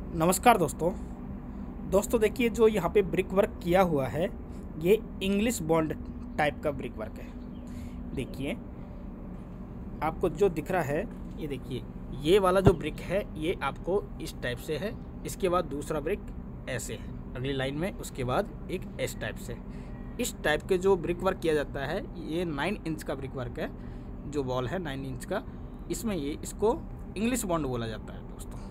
नमस्कार दोस्तों देखिए जो यहाँ पे ब्रिक वर्क किया हुआ है ये इंग्लिश बॉन्ड टाइप का ब्रिक वर्क है। देखिए आपको जो दिख रहा है ये देखिए ये वाला जो ब्रिक है ये आपको इस टाइप से है, इसके बाद दूसरा ब्रिक ऐसे है अगली लाइन में, उसके बाद एक एस टाइप से। इस टाइप के जो ब्रिक वर्क किया जाता है ये 9 इंच का ब्रिक वर्क है, जो वॉल है 9 इंच का, इसमें ये इसको इंग्लिश बॉन्ड बोला जाता है दोस्तों।